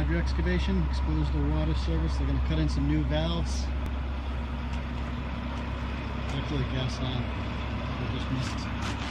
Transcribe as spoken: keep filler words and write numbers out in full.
hydro excavation, expose the water service. They're going to cut in some new valves. Actually, gas line. We just missed.